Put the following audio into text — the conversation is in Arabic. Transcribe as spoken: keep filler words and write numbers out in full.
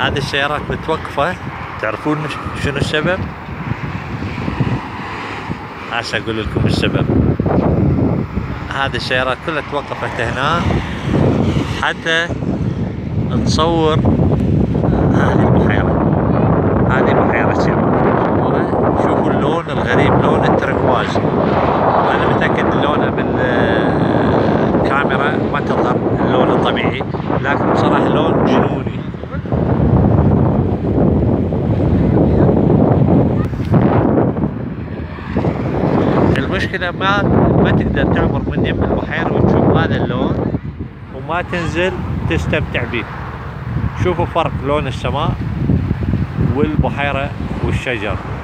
هذه السيارات متوقفة، تعرفون شنو السبب؟ هسه اقول لكم السبب. هذه السيارات كلها توقفت هنا حتى نصور هذه البحيرة. هذه بحيرة سيراميك. شوفوا اللون الغريب، لون التركواز. انا متأكد لونه بالكاميرا ما تظهر اللون الطبيعي، لكن بصراحة لون جنوني. المشكلة ما ما تقدر تعبر من يم البحيرة وتشوف هذا اللون وما تنزل تستمتع به. شوفوا فرق لون السماء والبحيرة والشجر.